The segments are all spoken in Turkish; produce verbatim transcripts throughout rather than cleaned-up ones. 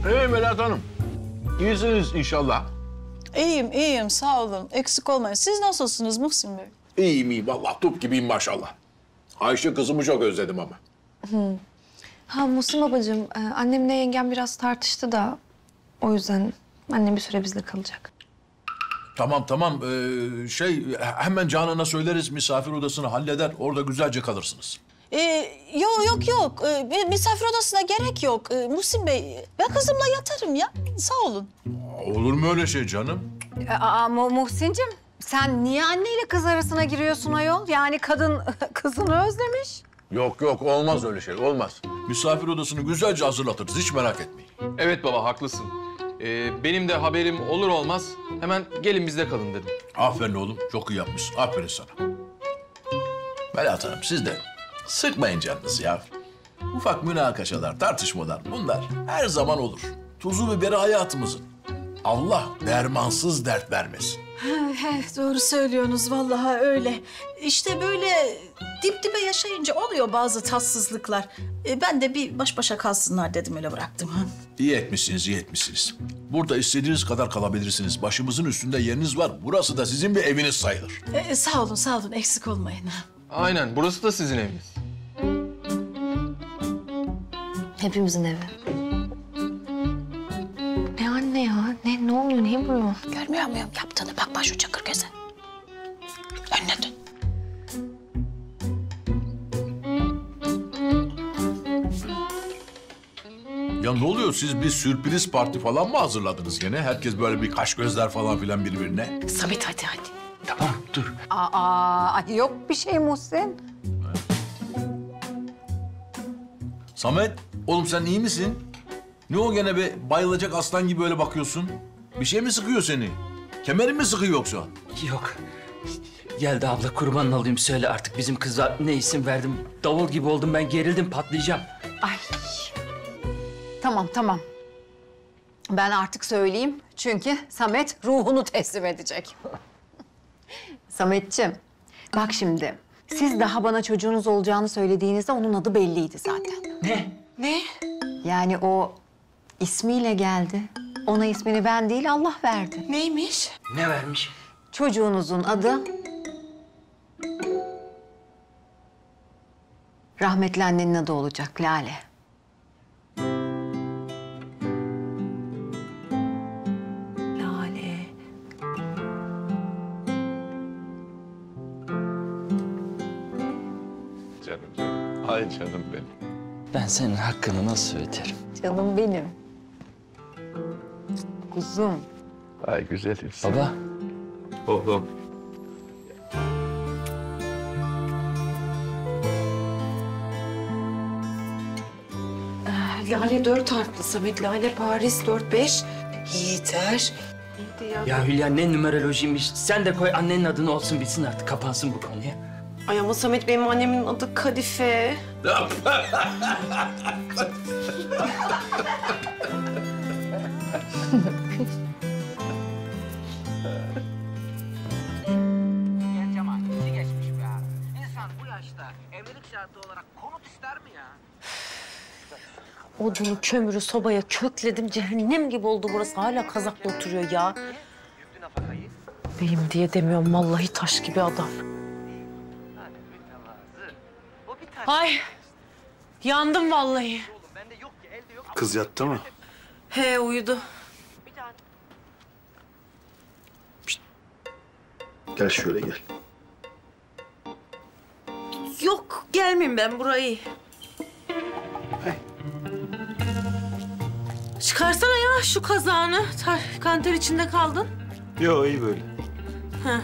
Ee Melahat Hanım, iyisiniz inşallah. İyiyim, iyiyim. Sağ olun. Eksik olmayın. Siz nasılsınız Muhsin Bey? İyiyim iyiyim. Vallahi top gibiyim maşallah. Ayşe kızımı çok özledim ama. Hı. Ha Muhsin babacığım, e, annemle yengem biraz tartıştı da o yüzden annem bir süre bizle kalacak. Tamam tamam. Ee, şey hemen Canan'a söyleriz, misafir odasını halleder. Orada güzelce kalırsınız. Ee, yok yok yok. Ee, bir misafir odasına gerek yok. Ee, Muhsin Bey, ben kızımla yatarım ya. Sağ olun. Olur mu öyle şey canım? Aa Mu Muhsin'cim, sen niye anneyle kız arasına giriyorsun ayol? Yani kadın kızını özlemiş. Yok yok, olmaz öyle şey, olmaz. Misafir odasını güzelce hazırlatırız, hiç merak etmeyin. Evet baba, haklısın. Ee, benim de haberim olur olmaz hemen gelin bizde kalın dedim. Aferin oğlum, çok iyi yapmışsın. Aferin sana. Melahat Hanım, siz de sıkmayın canınızı ya. Ufak münakaşalar, tartışmalar bunlar her zaman olur. Tuzu biberi hayatımızın. Allah dermansız dert vermesin. He, doğru söylüyorsunuz vallahi öyle. İşte böyle dip dibe yaşayınca oluyor bazı tatsızlıklar. Ee, ben de bir baş başa kalsınlar dedim, öyle bıraktım. İyi etmişsiniz, iyi etmişsiniz. Burada istediğiniz kadar kalabilirsiniz. Başımızın üstünde yeriniz var. Burası da sizin bir eviniz sayılır. Ee, sağ olun, sağ olun. Eksik olmayın. Aynen, burası da sizin eviniz. Hepimizin evi. Ne anne ya? Ne, ne oluyor? Niye vuruyor? Görmüyor muyum yaptığını? Bakma şu çakır göze. Önüne dön. Ya ne oluyor? Siz bir sürpriz parti falan mı hazırladınız gene? Herkes böyle bir kaş gözler falan filan birbirine. Samet hadi hadi. Tamam, dur. Aa, ay yok bir şey Muhsin. Samet, oğlum sen iyi misin? Ne o gene be? Bayılacak aslan gibi öyle bakıyorsun. Bir şey mi sıkıyor seni? Kemerin mi sıkıyor yoksa? Yok. Geldi abla, kurbanın olayım, söyle artık bizim kıza ne isim verdim. Davul gibi oldum ben, gerildim, patlayacağım. Ay. Tamam tamam. Ben artık söyleyeyim çünkü Samet ruhunu teslim edecek. Sametciğim, bak şimdi. Siz daha bana çocuğunuz olacağını söylediğinizde onun adı belliydi zaten. Ne? Ne? Yani o ismiyle geldi. Ona ismini ben değil Allah verdi. Neymiş? Ne vermiş? Çocuğunuzun adı... rahmetli annenin adı olacak, Lale. Lale. Canım canım. Ay canım benim. Ben senin hakkını nasıl öderim? Canım benim. Kuzum. Ay güzel insan. Baba. Oğlum. Lale dört harfli Samet. Lale Paris dört beş. Yeter. Ya Hülya ne numerolojiymiş. Sen de koy annenin adını olsun, bitsin artık, kapansın bu konuya. Ay ama Samet, benim annemin adı Kadife. geçmiş be abi. İnsan bu yaşta evlilik şartı olarak konut ister mi ya? Odunu, kömürü sobaya kökledim. Cehennem gibi oldu burası. Hala kazakla oturuyor ya. Yüklü nafakayı. Beyim diye demiyorum. Vallahi taş gibi adam. Hadi mütevazı. O bir taş. Ay. Yandım vallahi. Oğlum bende yok ki, elde yok. Kız yattı mı? He, uyudu. Bir tane. Gel şöyle gel. Yok, gelmeyeyim ben burayı. Çıkarsana ya şu kazağını. Ta, kanter içinde kaldın. Yo iyi böyle. Ha.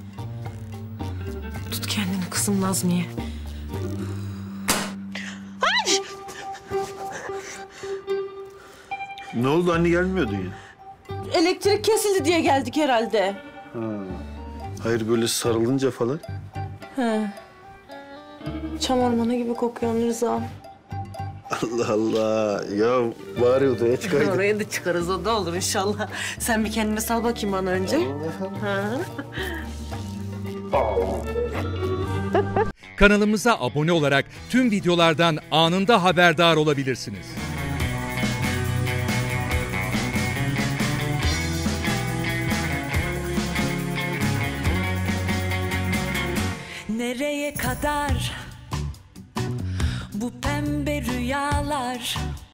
Tut kendini kızım Nazmiye. Ay! Ne oldu, anne gelmiyordun ya? Elektrik kesildi diye geldik herhalde. Ha. Hayır, böyle sarılınca falan. Ha. Çam ormanı gibi kokuyorsun Rıza. Allah Allah. Ya bari odaya çıkaydın. Oraya da çıkarız, o da olur inşallah. Sen bir kendine sal bakayım bana önce. Ha. Kanalımıza abone olarak tüm videolardan anında haberdar olabilirsiniz. nereye kadar bu pembe rüyalar?